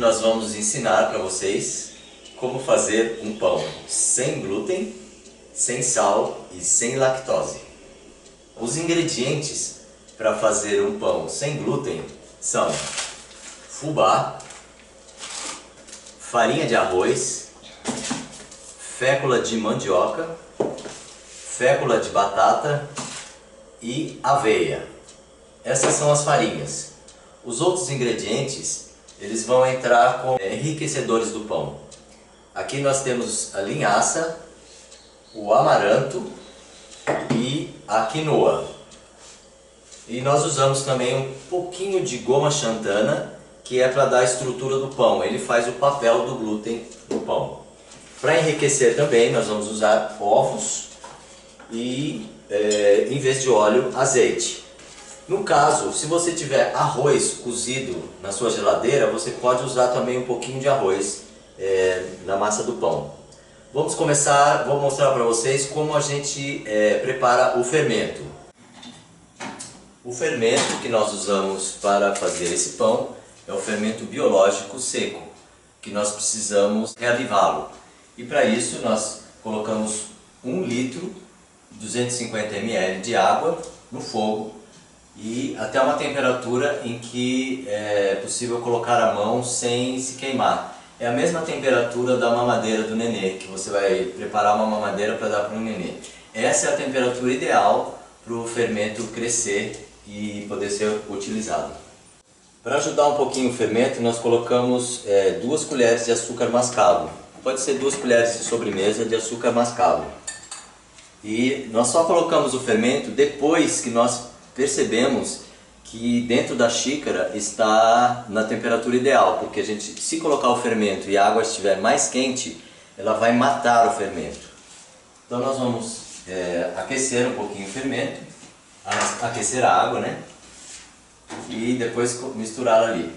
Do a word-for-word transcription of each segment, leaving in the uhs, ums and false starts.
nós vamos ensinar para vocês como fazer um pão sem glúten, sem sal e sem lactose. Os ingredientes para fazer um pão sem glúten são fubá, farinha de arroz, fécula de mandioca, fécula de batata e aveia. Essas são as farinhas. Os outros ingredientes, eles vão entrar como enriquecedores do pão. Aqui nós temos a linhaça, o amaranto e a quinoa. E nós usamos também um pouquinho de goma xantana, que é para dar a estrutura do pão. Ele faz o papel do glúten no pão. Para enriquecer também, nós vamos usar ovos e, é, em vez de óleo, azeite. No caso, se você tiver arroz cozido na sua geladeira, você pode usar também um pouquinho de arroz é, na massa do pão. Vamos começar, vou mostrar para vocês como a gente é, prepara o fermento. O fermento que nós usamos para fazer esse pão é o fermento biológico seco, que nós precisamos reavivá-lo. E para isso nós colocamos um litro, duzentos e cinquenta mililitros de água no fogo, e até uma temperatura em que é possível colocar a mão sem se queimar. É a mesma temperatura da mamadeira do nenê, que você vai preparar uma mamadeira para dar para o nenê. Essa é a temperatura ideal para o fermento crescer e poder ser utilizado. Para ajudar um pouquinho o fermento, nós colocamos é, duas colheres de açúcar mascavo. Pode ser duas colheres de sobremesa de açúcar mascavo. E nós só colocamos o fermento depois que nós percebemos que dentro da xícara está na temperatura ideal, porque a gente, se colocar o fermento e a água estiver mais quente, ela vai matar o fermento. Então nós vamos é, aquecer um pouquinho o fermento, aquecer a água, né? E depois misturar ali.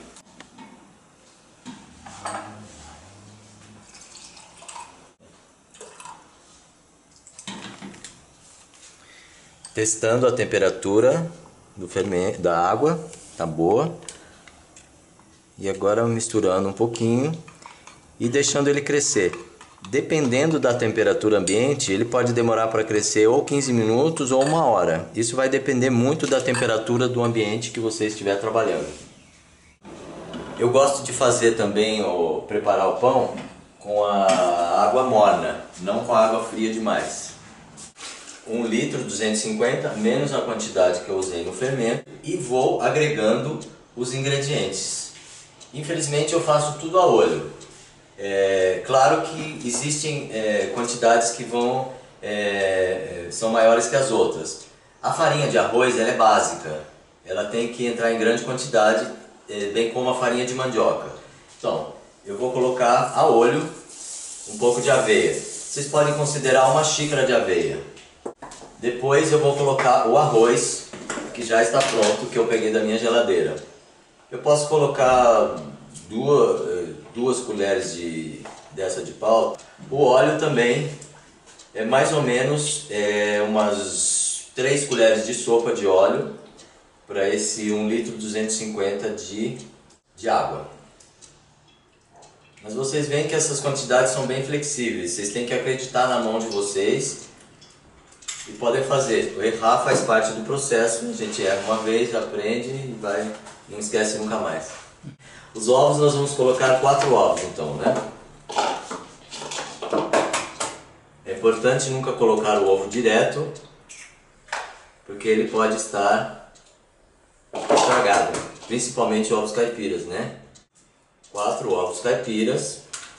Testando a temperatura do fermento, da água, tá boa. E agora misturando um pouquinho e deixando ele crescer. Dependendo da temperatura ambiente, ele pode demorar para crescer ou quinze minutos ou uma hora. Isso vai depender muito da temperatura do ambiente que você estiver trabalhando. Eu gosto de fazer também, ou preparar o pão com a água morna, não com a água fria demais. um litro, duzentos e cinquenta, menos a quantidade que eu usei no fermento, e vou agregando os ingredientes. Infelizmente eu faço tudo a olho. É, claro que existem é, quantidades que vão, é, são maiores que as outras. A farinha de arroz ela é básica, ela tem que entrar em grande quantidade, é, bem como a farinha de mandioca. Então, eu vou colocar a olho um pouco de aveia. Vocês podem considerar uma xícara de aveia. Depois eu vou colocar o arroz, que já está pronto, que eu peguei da minha geladeira. Eu posso colocar duas, duas colheres de, dessa de pau. O óleo também é mais ou menos é, umas três colheres de sopa de óleo para esse um litro duzentos e cinquenta de, de água. Mas vocês veem que essas quantidades são bem flexíveis. Vocês têm que acreditar na mão de vocês. E podem fazer. O errar faz parte do processo. A gente erra uma vez, aprende e vai, não esquece nunca mais. Os ovos nós vamos colocar quatro ovos então, né? É importante nunca colocar o ovo direto, porque ele pode estar estragado. Principalmente ovos caipiras, né? Quatro ovos caipiras.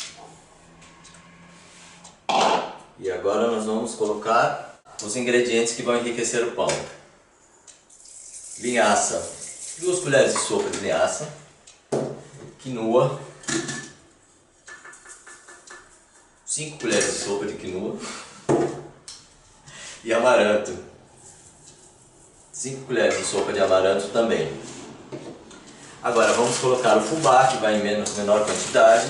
E agora nós vamos colocar os ingredientes que vão enriquecer o pão. Linhaça, duas colheres de sopa de linhaça, quinoa, cinco colheres de sopa de quinoa e amaranto, cinco colheres de sopa de amaranto também. Agora vamos colocar o fubá, que vai em menos, menor quantidade.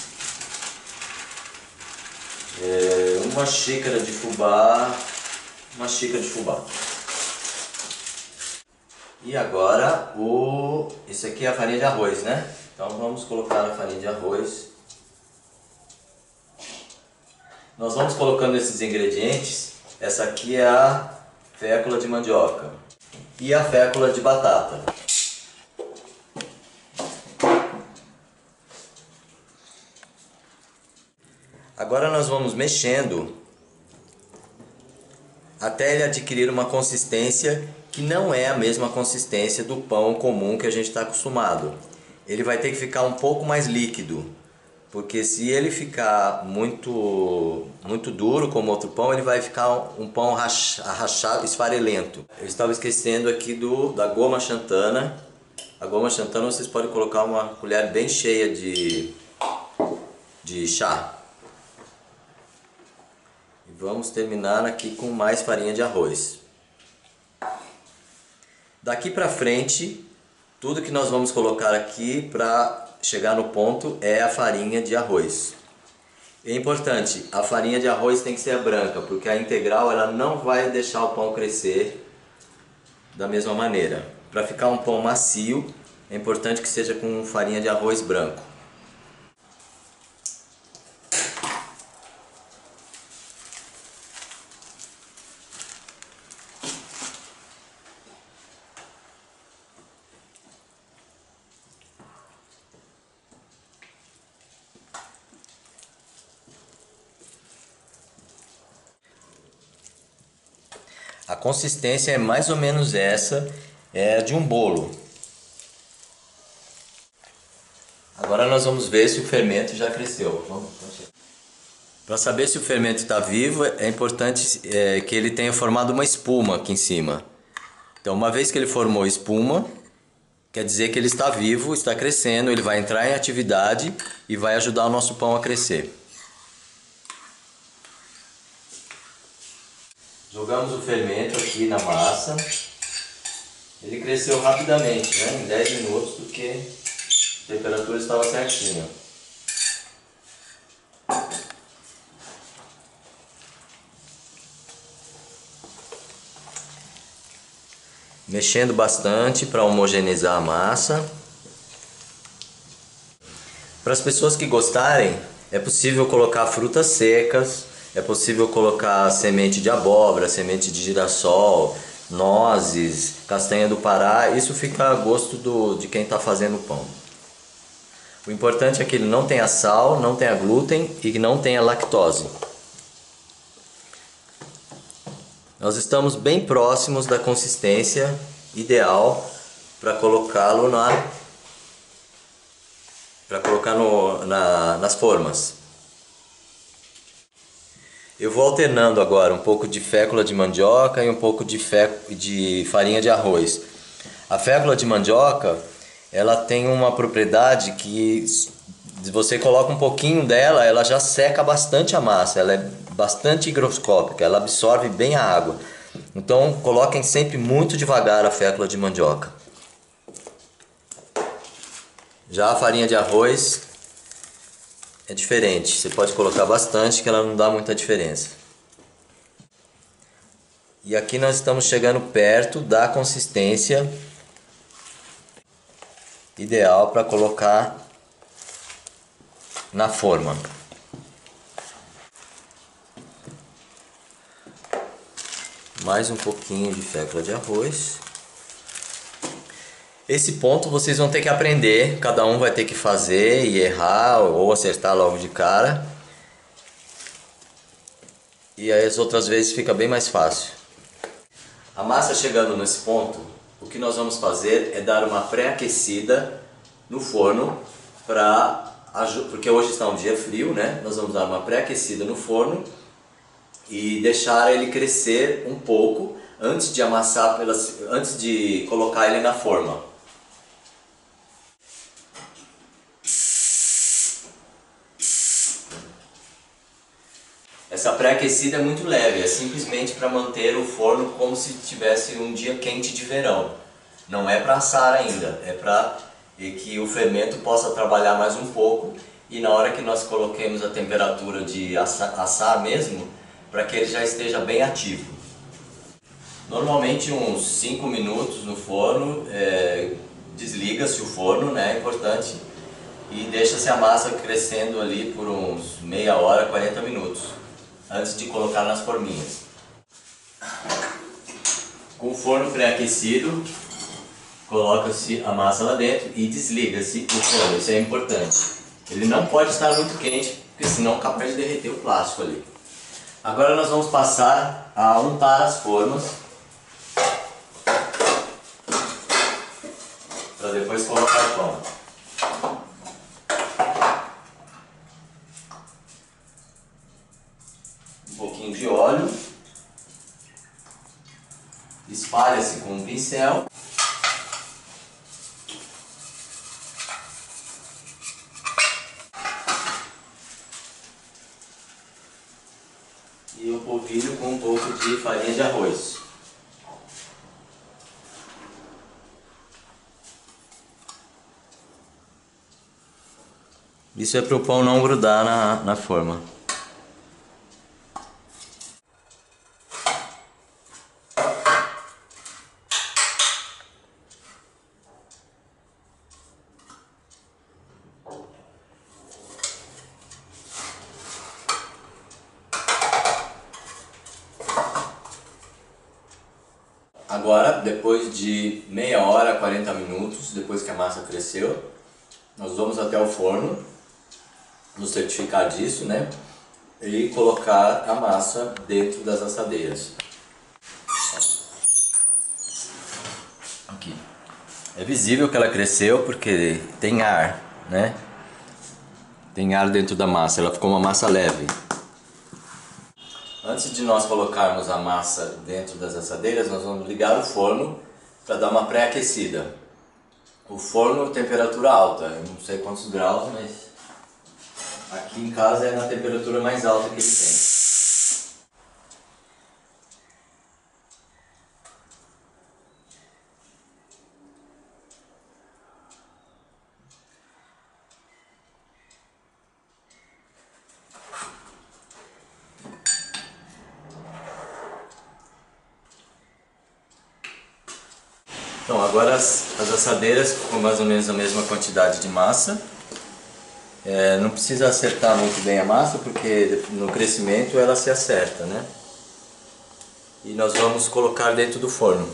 É, uma xícara de fubá. Uma xícara de fubá. E agora, o... isso aqui é a farinha de arroz, né? Então vamos colocar a farinha de arroz. Nós vamos colocando esses ingredientes. Essa aqui é a fécula de mandioca e a fécula de batata. Agora nós vamos mexendo até ele adquirir uma consistência que não é a mesma consistência do pão comum que a gente está acostumado. Ele vai ter que ficar um pouco mais líquido, porque se ele ficar muito, muito duro como outro pão, ele vai ficar um pão rachado, esfarelento. Eu estava esquecendo aqui do, da goma xantana. A goma xantana vocês podem colocar uma colher bem cheia de, de chá. E vamos terminar aqui com mais farinha de arroz. Daqui para frente, tudo que nós vamos colocar aqui para chegar no ponto é a farinha de arroz. É importante, a farinha de arroz tem que ser branca, porque a integral ela não vai deixar o pão crescer da mesma maneira. Para ficar um pão macio, é importante que seja com farinha de arroz branco. A consistência é mais ou menos essa, é de um bolo. Agora nós vamos ver se o fermento já cresceu. Para saber se o fermento está vivo, é importante é, que ele tenha formado uma espuma aqui em cima. Então, uma vez que ele formou espuma, quer dizer que ele está vivo, está crescendo, ele vai entrar em atividade e vai ajudar o nosso pão a crescer. Jogamos o fermento aqui na massa. Ele cresceu rapidamente, né? Em dez minutos, porque a temperatura estava certinha. Mexendo bastante para homogeneizar a massa. Para as pessoas que gostarem, é possível colocar frutas secas. É possível colocar semente de abóbora, semente de girassol, nozes, castanha do Pará. Isso fica a gosto do, de quem está fazendo o pão. O importante é que ele não tenha sal, não tenha glúten e que não tenha lactose. Nós estamos bem próximos da consistência ideal para colocá-lo na, para colocar no, na, nas formas. Eu vou alternando agora um pouco de fécula de mandioca e um pouco de, fe... de farinha de arroz. A fécula de mandioca, ela tem uma propriedade que, se você coloca um pouquinho dela, ela já seca bastante a massa. Ela é bastante higroscópica, ela absorve bem a água. Então coloquem sempre muito devagar a fécula de mandioca. Já a farinha de arroz é diferente, você pode colocar bastante que ela não dá muita diferença. E aqui nós estamos chegando perto da consistência ideal para colocar na forma. Mais um pouquinho de fécula de arroz. Esse ponto vocês vão ter que aprender, cada um vai ter que fazer e errar ou acertar logo de cara. E aí as outras vezes fica bem mais fácil. A massa chegando nesse ponto, o que nós vamos fazer é dar uma pré-aquecida no forno, pra, porque hoje está um dia frio, né? Nós vamos dar uma pré-aquecida no forno e deixar ele crescer um pouco antes de amassar, pelas, antes de colocar ele na forma. Essa pré-aquecida é muito leve, é simplesmente para manter o forno como se tivesse um dia quente de verão. Não é para assar ainda, é para que o fermento possa trabalhar mais um pouco e na hora que nós coloquemos a temperatura de assar, assar mesmo, para que ele já esteja bem ativo. Normalmente uns cinco minutos no forno, é, desliga-se o forno, né? É importante. e deixa-se a massa crescendo ali por uns meia hora, quarenta minutos, antes de colocar nas forminhas. Com o forno pré-aquecido, coloca-se a massa lá dentro e desliga-se o forno, isso é importante. Ele não pode estar muito quente, porque senão é capaz de derreter o plástico ali. Agora nós vamos passar a untar as formas, para depois colocar pão. Um pouquinho de óleo, espalha-se com um pincel. E o polvilho com um pouco de farinha de arroz. Isso é para o pão não grudar na, na forma. Agora, depois de meia hora, quarenta minutos, depois que a massa cresceu, nós vamos até o forno, nos certificar disso, né? E colocar a massa dentro das assadeiras. Aqui. É visível que ela cresceu porque tem ar, né? Tem ar dentro da massa, ela ficou uma massa leve. Antes de nós colocarmos a massa dentro das assadeiras, nós vamos ligar o forno para dar uma pré-aquecida. O forno, temperatura alta, eu não sei quantos graus, mas aqui em casa é na temperatura mais alta que ele tem. Então, agora as, as assadeiras com mais ou menos a mesma quantidade de massa. É, não precisa acertar muito bem a massa, porque no crescimento ela se acerta, né? E nós vamos colocar dentro do forno.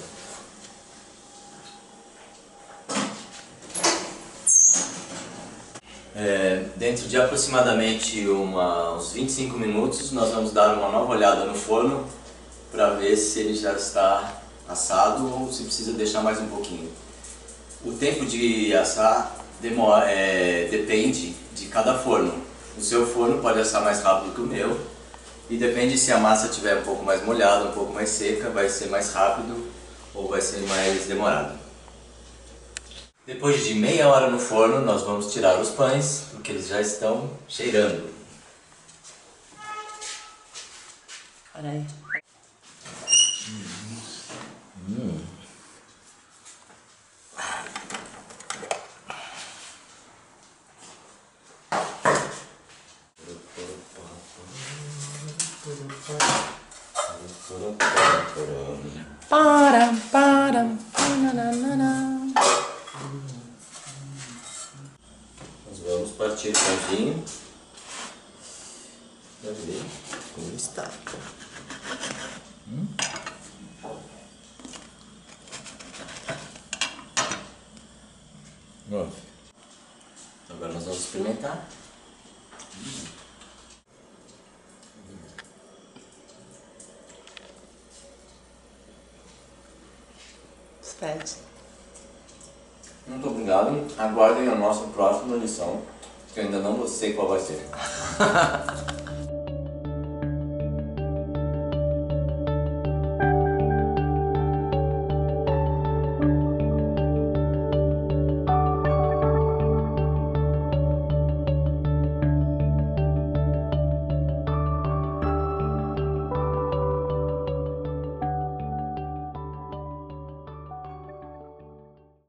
É, dentro de aproximadamente uma, uns vinte e cinco minutos, nós vamos dar uma nova olhada no forno para ver se ele já está assado ou se precisa deixar mais um pouquinho. O tempo de assar demora, é, depende de cada forno. O seu forno pode assar mais rápido que o meu e depende se a massa estiver um pouco mais molhada, um pouco mais seca, vai ser mais rápido ou vai ser mais demorado. Depois de meia hora no forno, nós vamos tirar os pães, porque eles já estão cheirando. Olha aí. Hum. Param, param, pananana. Nós vamos partir o pãozinho. Vamos ver como está. Hum? Agora nós vamos experimentar. Hum. Despede. Muito obrigado. Aguardem a nossa próxima lição, que eu ainda não sei qual vai ser.